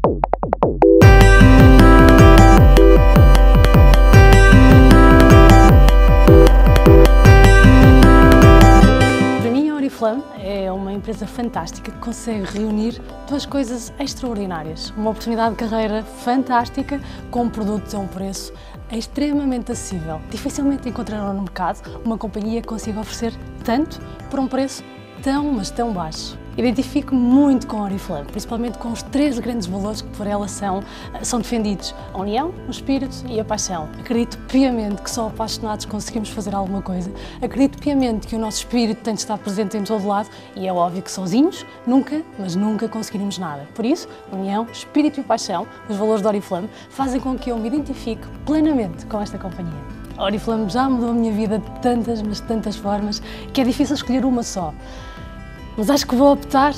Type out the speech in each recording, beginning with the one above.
Oriflame é uma empresa fantástica que consegue reunir duas coisas extraordinárias. Uma oportunidade de carreira fantástica com produtos a um preço extremamente acessível. Dificilmente encontrarão no mercado uma companhia que consiga oferecer tanto por um preço tão, mas tão baixo. Identifico-me muito com a Oriflame, principalmente com os três grandes valores que por ela são defendidos: a união, o espírito e a paixão. Acredito piamente que só apaixonados conseguimos fazer alguma coisa. Acredito piamente que o nosso espírito tem de estar presente em todo lado e é óbvio que sozinhos nunca, mas nunca conseguiremos nada. Por isso, união, espírito e paixão, os valores da Oriflame, fazem com que eu me identifique plenamente com esta companhia. A Oriflame já mudou a minha vida de tantas, mas de tantas formas, que é difícil escolher uma só. Mas acho que vou optar.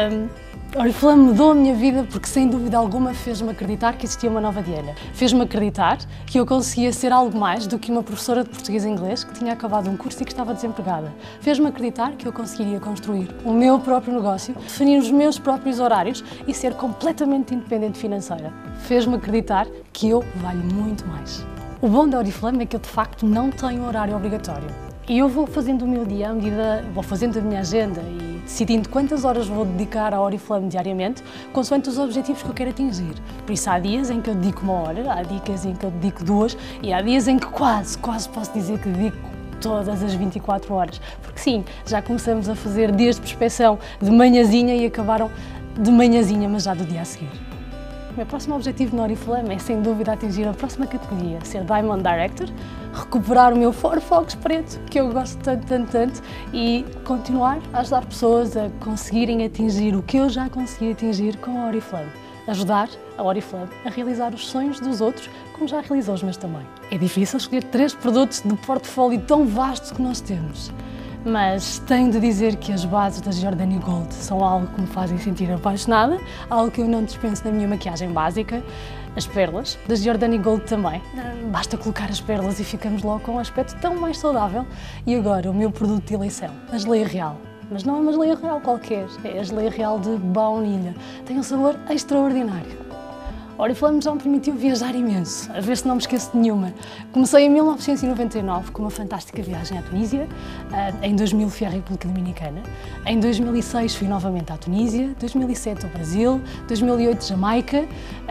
A Oriflame mudou a minha vida porque, sem dúvida alguma, fez-me acreditar que existia uma nova Diana. Fez-me acreditar que eu conseguia ser algo mais do que uma professora de português e inglês que tinha acabado um curso e que estava desempregada. Fez-me acreditar que eu conseguiria construir o meu próprio negócio, definir os meus próprios horários e ser completamente independente financeira. Fez-me acreditar que eu valho muito mais. O bom da Oriflame é que eu, de facto, não tenho horário obrigatório. E eu vou fazendo o meu dia à medida, vou fazendo a minha agenda e decidindo quantas horas vou dedicar à Oriflame diariamente, consoante os objetivos que eu quero atingir. Por isso há dias em que eu dedico 1 hora, há dias em que eu dedico 2 e há dias em que quase posso dizer que dedico todas as 24 horas. Porque sim, já começamos a fazer dias de prospeção de manhãzinha e acabaram de manhãzinha, mas já do dia a seguir. O meu próximo objetivo na Oriflame é, sem dúvida, atingir a próxima categoria, ser Diamond Director, recuperar o meu Ford Focus preto, que eu gosto tanto, e continuar a ajudar pessoas a conseguirem atingir o que eu já consegui atingir com a Oriflame. Ajudar a Oriflame a realizar os sonhos dos outros, como já realizou os meus também. É difícil escolher 3 produtos do portfólio tão vasto que nós temos. Mas tenho de dizer que as bases da Giordani Gold são algo que me fazem sentir apaixonada, algo que eu não dispenso na minha maquiagem básica. As pérolas da Giordani Gold também. Basta colocar as pérolas e ficamos logo com um aspecto tão mais saudável. E agora, o meu produto de eleição, a geleia real. Mas não é uma geleia real qualquer, é a geleia real de baunilha. Tem um sabor extraordinário. A Oriflame já me permitiu viajar imenso, a ver se não me esqueço de nenhuma. Comecei em 1999 com uma fantástica viagem à Tunísia, em 2000 fui à República Dominicana, em 2006 fui novamente à Tunísia, 2007 ao Brasil, 2008 Jamaica,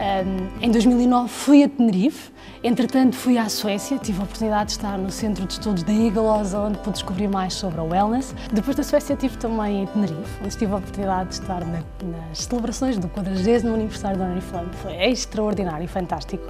em 2009 fui a Tenerife, entretanto fui à Suécia, tive a oportunidade de estar no centro de estudos da Igelosa, onde pude descobrir mais sobre a wellness. Depois da Suécia estive também em Tenerife, onde tive a oportunidade de estar nas celebrações do 40º aniversário da Oriflame. Foi extraordinário e fantástico.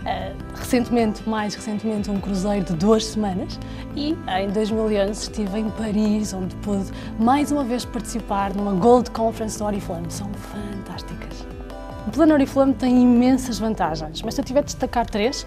Mais recentemente, um cruzeiro de 2 semanas e em 2011 estive em Paris, onde pude mais uma vez participar numa Gold Conference da Oriflame. São fantásticas. O plano Oriflame tem imensas vantagens, mas se eu tiver de destacar 3,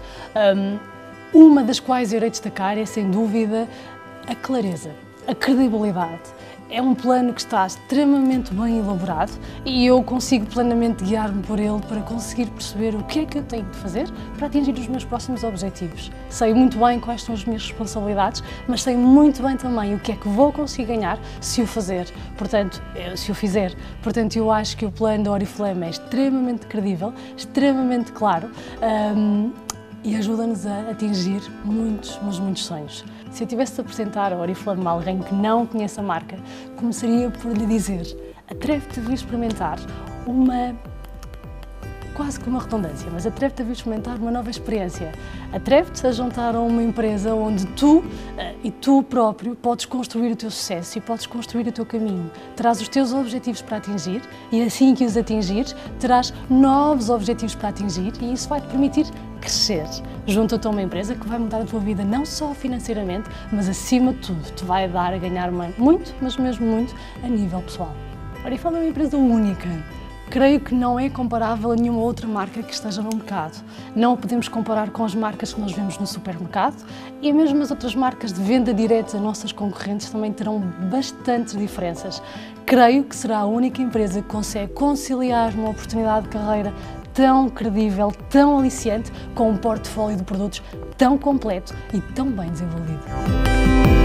uma das quais eu irei destacar é, sem dúvida, a clareza, a credibilidade. É um plano que está extremamente bem elaborado e eu consigo plenamente guiar-me por ele para conseguir perceber o que é que eu tenho de fazer para atingir os meus próximos objetivos. Sei muito bem quais são as minhas responsabilidades, mas sei muito bem também o que é que vou conseguir ganhar se o fizer. Portanto, eu acho que o plano da Oriflame é extremamente credível, extremamente claro, e ajuda-nos a atingir muitos sonhos. Se eu tivesse de apresentar a Oriflame a alguém que não conhece a marca, começaria por lhe dizer: atreve-te a vir experimentar quase que uma redundância, mas atreve-te a vir experimentar uma nova experiência. Atreve-te a juntar a uma empresa onde tu próprio podes construir o teu sucesso e podes construir o teu caminho. Terás os teus objetivos para atingir e assim que os atingires, terás novos objetivos para atingir e isso vai-te permitir crescer. Junta-te a uma empresa que vai mudar a tua vida não só financeiramente, mas acima de tudo, te vai dar a ganhar muito, mas mesmo muito, a nível pessoal. A Oriflame é uma empresa única. Creio que não é comparável a nenhuma outra marca que esteja no mercado. Não a podemos comparar com as marcas que nós vemos no supermercado e mesmo as outras marcas de venda direta, nossas concorrentes, também terão bastantes diferenças. Creio que será a única empresa que consegue conciliar uma oportunidade de carreira tão credível, tão aliciante, com um portfólio de produtos tão completo e tão bem desenvolvido.